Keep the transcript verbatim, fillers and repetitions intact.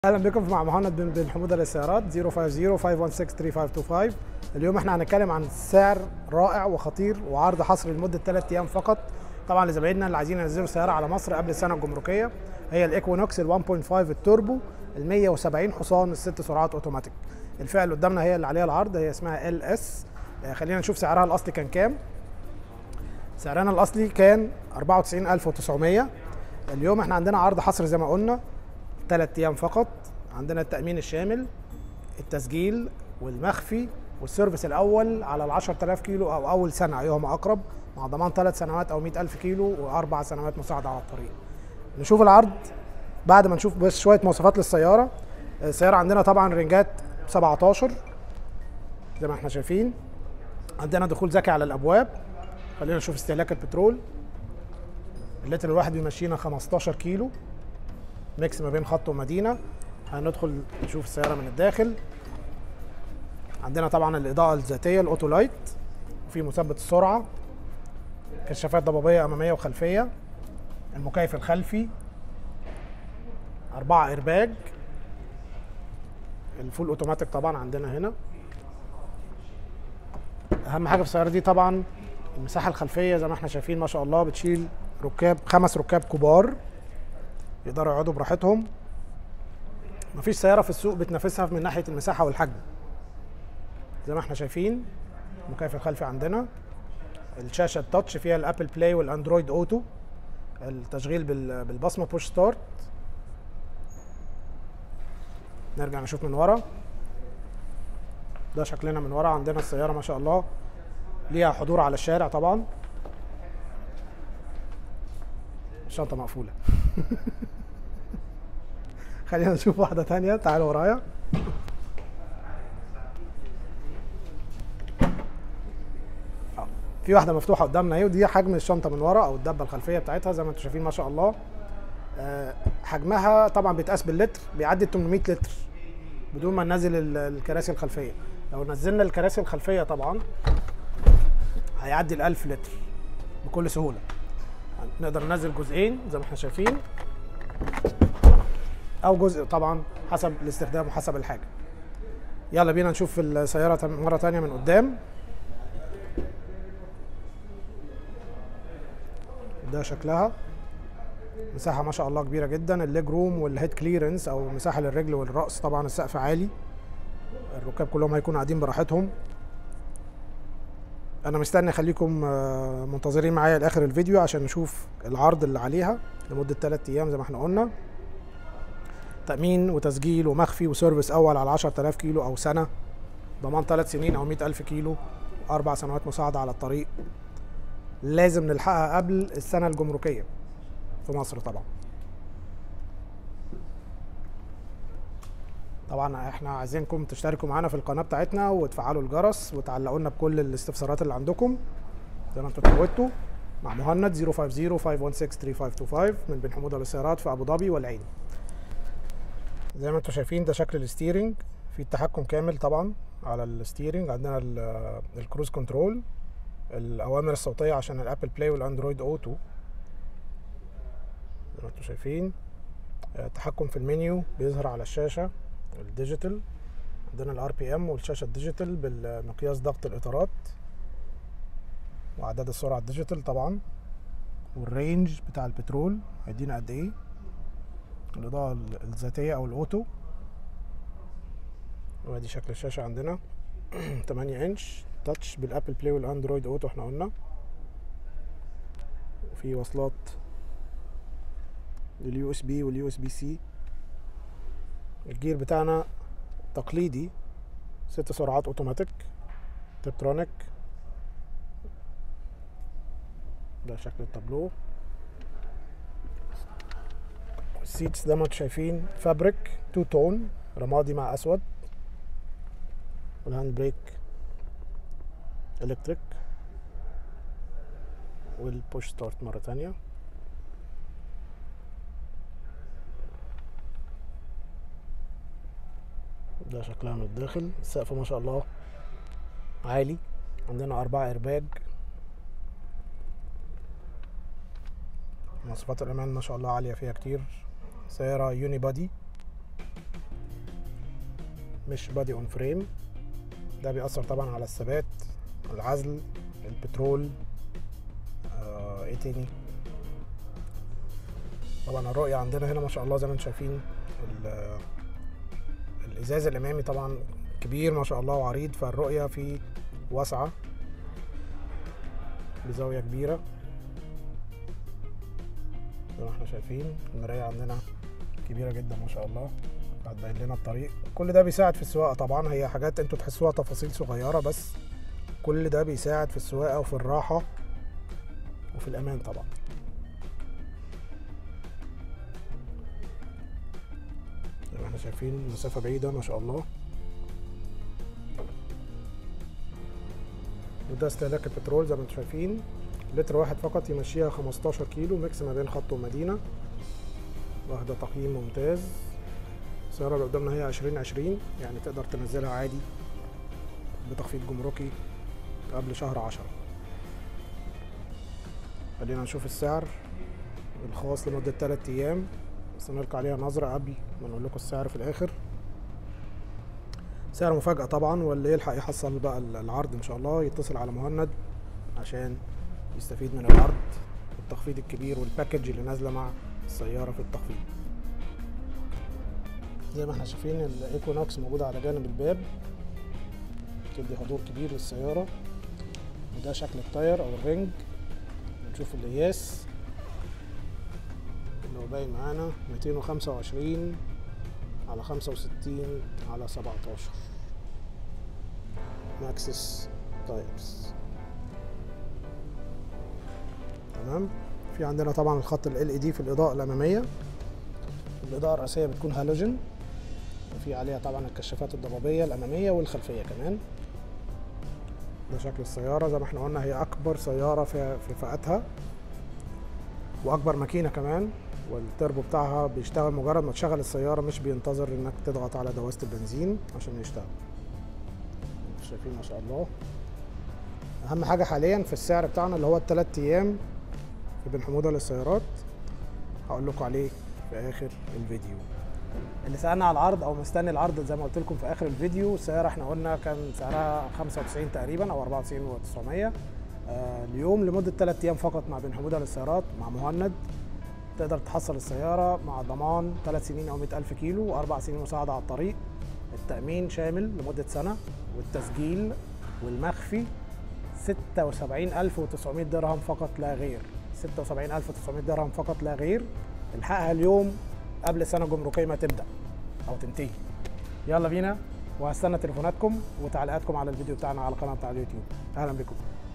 اهلا بكم مع مهند بن بن حموده للسيارات صفر خمسة صفر خمسة واحد ستة ثلاثة خمسة اتنين خمسة. اليوم احنا هنتكلم عن سعر رائع وخطير وعرض حصري لمده ثلاث ايام فقط، طبعا لزبايننا اللي عايزين ينزلوا سياره على مصر قبل السنه الجمركيه. هي الايكوينوكس ال واحد فاصلة خمسة التوربو ال مية وسبعين حصان الست سرعات اوتوماتيك. الفئه اللي قدامنا هي اللي عليها العرض، هي اسمها ال اس. خلينا نشوف سعرها الاصلي كان كام. سعرنا الاصلي كان أربعة وتسعين ألف وتسعمية. اليوم احنا عندنا عرض حصري زي ما قلنا ثلاث ايام فقط. عندنا التأمين الشامل، التسجيل والمخفي والسيرفيس الأول على ال عشرة آلاف كيلو أو أول سنة أيهما أقرب، مع ضمان ثلاث سنوات أو مئة ألف كيلو وأربع سنوات مساعدة على الطريق. نشوف العرض بعد ما نشوف بس شوية مواصفات للسيارة. السيارة عندنا طبعا رنجات سبعتاشر زي ما احنا شايفين. عندنا دخول ذكي على الأبواب. خلينا نشوف استهلاك البترول. اللتر الواحد بيمشينا خمستاشر كيلو، ميكس ما بين خط ومدينة. هندخل نشوف السيارة من الداخل. عندنا طبعا الإضاءة الذاتية الأوتو لايت، وفي مثبت السرعة، كشافات ضبابية أمامية وخلفية، المكيف الخلفي، أربعة إيرباج، الفول أوتوماتيك طبعا عندنا هنا. أهم حاجة في السيارة دي طبعا المساحة الخلفية زي ما احنا شايفين ما شاء الله، بتشيل ركاب خمس ركاب كبار يقدروا يقعدوا براحتهم. مفيش سيارة في السوق بتنافسها من ناحية المساحة والحجم. زي ما احنا شايفين المكيف الخلفي عندنا، الشاشة التاتش فيها الابل بلاي والاندرويد اوتو، التشغيل بالبصمة بوش ستارت. نرجع نشوف من ورا. ده شكلنا من ورا. عندنا السيارة ما شاء الله ليها حضور على الشارع طبعا. الشنطة مقفولة. خلينا نشوف واحدة تانية، تعالوا ورايا. في واحدة مفتوحة قدامنا اهي، ودي حجم الشنطة من ورا او الدبة الخلفية بتاعتها زي ما انتم شايفين ما شاء الله. أه حجمها طبعا بيتقاس باللتر، بيعدي ثمانمية لتر بدون ما ننزل الكراسي الخلفية. لو نزلنا الكراسي الخلفية طبعا هيعدي ال ألف لتر بكل سهولة. نقدر ننزل جزئين زي ما احنا شايفين، او جزء طبعا حسب الاستخدام وحسب الحاجه. يلا بينا نشوف السياره مره تانية من قدام. ده شكلها، مساحه ما شاء الله كبيره جدا. الليج روم والهيد كليرنس او مساحه للرجل والراس، طبعا السقف عالي، الركاب كلهم هيكونوا قاعدين براحتهم. انا مستني اخليكم منتظرين معايا لاخر الفيديو عشان نشوف العرض اللي عليها لمده ثلاث ايام زي ما احنا قلنا. تأمين وتسجيل ومخفي وسيرفيس أول على عشرة آلاف كيلو أو سنة، ضمان ثلاث سنين أو مئة ألف كيلو، أربع سنوات مساعدة على الطريق. لازم نلحقها قبل السنة الجمركية في مصر طبعا. طبعا احنا عايزينكم تشتركوا معانا في القناة بتاعتنا وتفعلوا الجرس وتعلقوا لنا بكل الاستفسارات اللي عندكم زي ما انتوا اتعودتوا. مع مهند صفر خمسة صفر خمسة واحد ستة ثلاثة خمسة اتنين خمسة من بن حموده للسيارات في أبو ظبي والعين. زي ما انتم شايفين ده شكل الستيرنج، في التحكم كامل طبعا على الستيرنج. عندنا الكروز كنترول، الاوامر الصوتيه عشان الابل بلاي والاندرويد اوتو زي ما انتم شايفين. التحكم في المنيو بيظهر على الشاشه الديجيتال. عندنا الار بي ام والشاشه الديجيتال بالمقياس ضغط الاطارات واعداد السرعه الديجيتال طبعا، والرينج بتاع البترول هيدينا قد ايه. الإضاءة الذاتية أو الأوتو، وادي شكل الشاشة عندنا. تمانية انش تاتش بالأبل بلاي والأندرويد أوتو احنا قلنا. وفي وصلات لليو اس بي واليو اس بي سي. الجير بتاعنا تقليدي ست سرعات اوتوماتيك تبترونيك. ده شكل التابلو. السيتس زي ما انتم شايفين فابريك تو تون، رمادي مع اسود. والهاند بريك الكتريك، والبوش ستارت مره تانية. ده شكلها من الداخل. السقف ما شاء الله عالي. عندنا اربعة ايرباج. مواصفات الامان ما شاء الله عاليه فيها كتير. سيارة يوني بادي مش بادي اون فريم. ده بيأثر طبعا على الثبات، العزل، البترول، آه ايه تاني. طبعا الرؤية عندنا هنا ما شاء الله زي ما انتم شايفين، الازاز الامامي طبعا كبير ما شاء الله وعريض، فالرؤية فيه واسعة بزاوية كبيرة زي ما احنا شايفين. المراية عندنا كبيرة جدا ما شاء الله، هتبين لنا الطريق. كل ده بيساعد في السواقة طبعا، هي حاجات انتوا تحسوها تفاصيل صغيرة، بس كل ده بيساعد في السواقة وفي الراحة وفي الأمان طبعا. زي ما احنا شايفين مسافة بعيدة ما شاء الله. وده استهلاك البترول زي ما انتم شايفين، لتر واحد فقط يمشيها خمستاشر كيلو، ميكس ما بين خط ومدينة، واخدة تقييم ممتاز. السيارة اللي قدامنا هي عشرين عشرين، يعني تقدر تنزلها عادي بتخفيض جمركي قبل شهر عشرة. خلينا نشوف السعر الخاص لمدة تلات أيام، بس نلقى عليها نظرة قبل ما نقول لكم السعر في الآخر. سعر مفاجأة طبعا، واللي يلحق يحصل بقى العرض إن شاء الله يتصل على مهند عشان يستفيد من العرض والتخفيض الكبير والباكج اللي نازلة مع السيارة في التخفيض. زي ما احنا شايفين الايكونوكس موجودة على جانب الباب، تدي حضور كبير للسيارة. وده شكل التاير او الرينج، نشوف القياس اللي هو باين معانا ميتين وخمسة وعشرين على خمسة وستين على سبعتاشر ماكسس تايرز. تمام. في عندنا طبعا الخط ال إل إي دي في الإضاءة الأمامية. الإضاءة الرئيسية بتكون هالوجين، وفي عليها طبعا الكشافات الضبابية الأمامية والخلفية كمان. ده شكل السيارة زي ما احنا قلنا، هي أكبر سيارة في في فئتها وأكبر ماكينة كمان، والتربو بتاعها بيشتغل مجرد ما تشغل السيارة، مش بينتظر إنك تضغط على دواسة البنزين عشان يشتغل. شايفين ما شاء الله. أهم حاجة حاليا في السعر بتاعنا اللي هو التلات أيام في بن حمودة للسيارات، هقول لكم عليه في آخر الفيديو. اللي سألنا على العرض او مستني العرض زي ما قلت لكم في اخر الفيديو، السياره احنا قلنا كان سعرها خمسة وتسعين تقريبا او أربعة وتسعين وتسعمية. آه اليوم لمده ثلاث ايام فقط مع بن حمودة للسيارات مع مهند تقدر تحصل السياره مع ضمان ثلاث سنين او مئة ألف كيلو واربع سنين مساعده على الطريق. التامين شامل لمده سنه، والتسجيل والمخفي ستة وسبعين ألف وتسعمية درهم فقط لا غير. ستة وسبعين ألف وتسعمية درهم فقط لا غير. الحقها اليوم قبل السنه الجمركيه ما تبدا او تنتهي. يلا بينا، وهستنى تليفوناتكم وتعليقاتكم على الفيديو بتاعنا على القناه بتاع اليوتيوب. اهلا بكم.